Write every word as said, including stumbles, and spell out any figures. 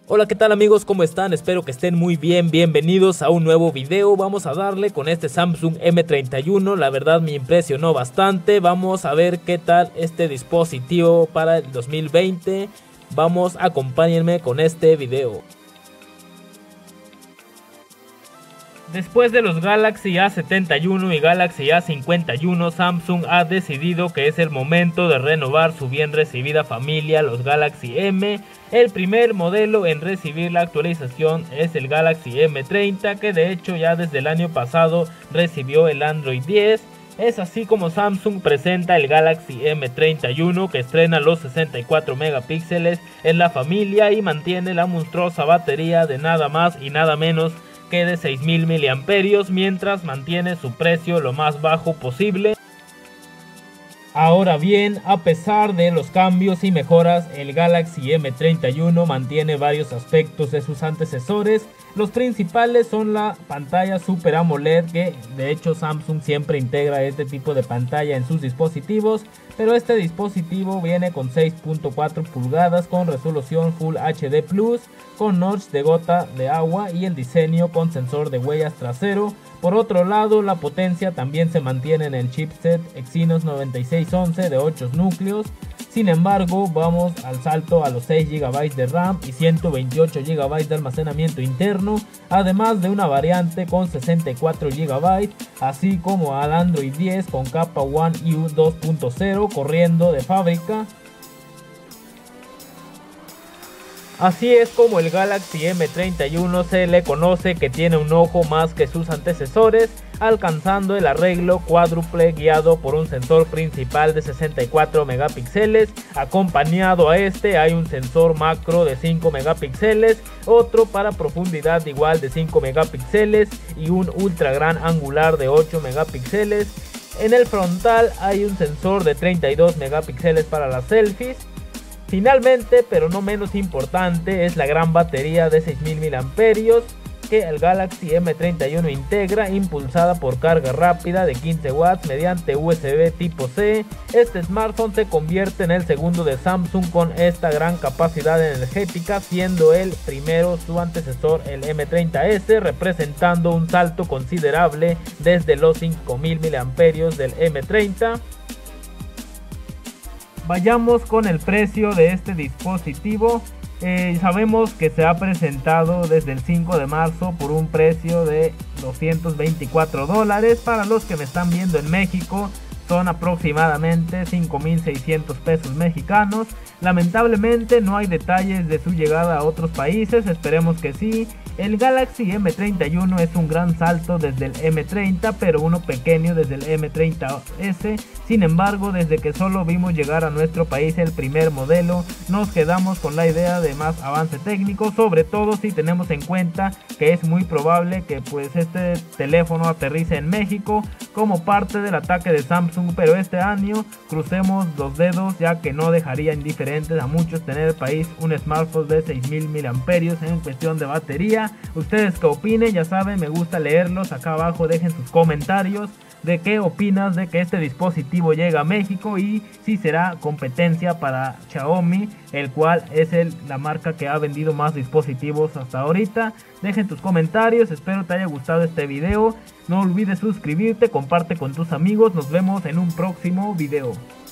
Hola, ¿qué tal amigos? ¿Cómo están? Espero que estén muy bien. Bienvenidos a un nuevo video. Vamos a darle con este Samsung M treinta y uno. La verdad me impresionó bastante. Vamos a ver qué tal este dispositivo para el dos mil veinte. Vamos, acompáñenme con este video. Después de los Galaxy A setenta y uno y Galaxy A cincuenta y uno, Samsung ha decidido que es el momento de renovar su bien recibida familia, los Galaxy M. El primer modelo en recibir la actualización es el Galaxy M treinta, que de hecho ya desde el año pasado recibió el Android diez. Es así como Samsung presenta el Galaxy M treinta y uno, que estrena los sesenta y cuatro megapíxeles en la familia y mantiene la monstruosa batería de nada más y nada menos que de seis mil miliamperios, mientras mantiene su precio lo más bajo posible. Ahora bien, a pesar de los cambios y mejoras, el Galaxy M treinta y uno mantiene varios aspectos de sus antecesores. Los principales son la pantalla Super AMOLED, que de hecho Samsung siempre integra este tipo de pantalla en sus dispositivos, pero este dispositivo viene con seis punto cuatro pulgadas con resolución Full H D plus, con notch de gota de agua y el diseño con sensor de huellas trasero. Por otro lado, la potencia también se mantiene en el chipset Exynos noventa y seis once de ocho núcleos. Sin embargo, vamos al salto a los seis gigabytes de RAM y ciento veintiocho gigabytes de almacenamiento interno, además de una variante con sesenta y cuatro gigabytes, así como al Android diez con capa One U I dos punto cero corriendo de fábrica. Así es como el Galaxy M treinta y uno se le conoce que tiene un ojo más que sus antecesores, alcanzando el arreglo cuádruple guiado por un sensor principal de sesenta y cuatro megapíxeles. Acompañado a este hay un sensor macro de cinco megapíxeles, otro para profundidad igual de cinco megapíxeles y un ultra gran angular de ocho megapíxeles. En el frontal hay un sensor de treinta y dos megapíxeles para las selfies. Finalmente, pero no menos importante, es la gran batería de seis mil miliamperios que el Galaxy M treinta y uno integra, impulsada por carga rápida de quince watts mediante U S B tipo C. Este smartphone se convierte en el segundo de Samsung con esta gran capacidad energética, siendo el primero su antecesor, el M treinta ese, representando un salto considerable desde los cinco mil miliamperios del M treinta. Vayamos con el precio de este dispositivo. Eh, sabemos que se ha presentado desde el cinco de marzo por un precio de doscientos veinticuatro dólares. Para los que me están viendo en México, son aproximadamente cinco mil seiscientos pesos mexicanos. Lamentablemente no hay detalles de su llegada a otros países, esperemos que sí. El Galaxy M treinta y uno es un gran salto desde el M treinta, pero uno pequeño desde el M treinta ese. Sin embargo, desde que solo vimos llegar a nuestro país el primer modelo, nos quedamos con la idea de más avance técnico, sobre todo si tenemos en cuenta que es muy probable que pues este teléfono aterrice en México como parte del ataque de Samsung, pero este año crucemos los dedos, ya que no dejaría indiferentes a muchos tener el país un smartphone de seis mil miliamperios en cuestión de batería. Ustedes qué opinen, ya saben, me gusta leerlos. Acá abajo dejen sus comentarios de qué opinas de que este dispositivo llega a México y si será competencia para Xiaomi, el cual es el, la marca que ha vendido más dispositivos hasta ahorita. Dejen tus comentarios, espero te haya gustado este video. No olvides suscribirte, comparte con tus amigos, nos vemos en un próximo video.